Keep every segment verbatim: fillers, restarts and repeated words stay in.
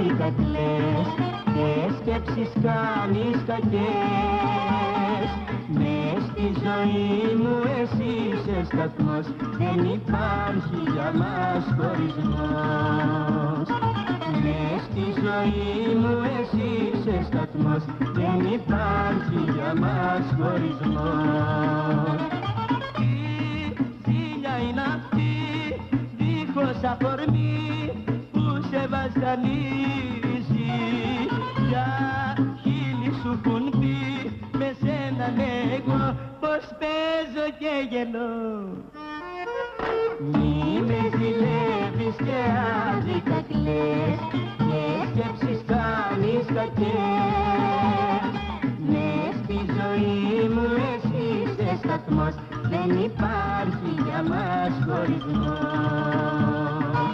άδικα κλαις και σκέψεις κάνεις κακές. Μες στη ζωή μου εσύ είσαι σταθμός, δεν υπάρχει για μας χωρισμός. Μες στη ζωή μου εσύ είσαι σταθμός, δεν υπάρχει για μας χωρισμός. Τι ζήλια είναι αυτή δίχως αφορμή που σε βασανίζει, για χείλη σου έχουν πει με σέναν εγώ πως παίζω και γελώ. Μη με ζηλεύεις και άδικα κλαις και σκέψεις κάνεις κακές. Μες στη ζωή μου εσύ είσαι σταθμός, δεν υπάρχει για μας χωρισμός.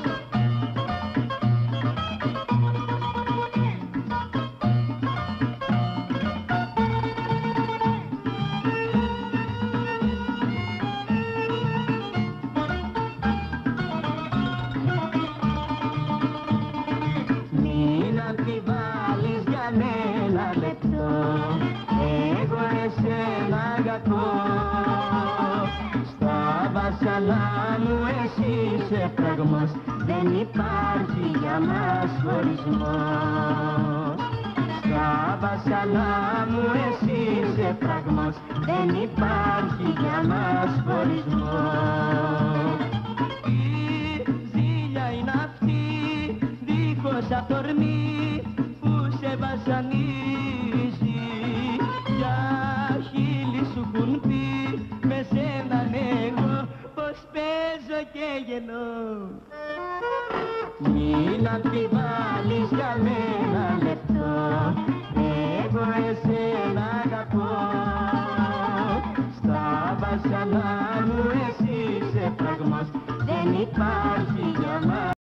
Αμφιβάλλεις για ένα λεπτό, εγώ εσένα αγαπώ. Στα βασανά μου εσύ είσαι φραγμός, δεν υπάρχει για μας χωρισμός. Στα βασανά μου εσύ είσαι φραγμός, δεν υπάρχει για μας χωρισμός. Τι ζήλια είναι αυτή δίχως αφορμή που σε βασανίζει, για χείλη σου έχουν πει με σέναν εγώ πως παίζω και γελώ. Μην αμφιβάλλεις για μένα λεπτό, εγώ εσένα αγαπώ. Στα βασανά μου εσύ είσαι φραγμός, δεν υπάρχει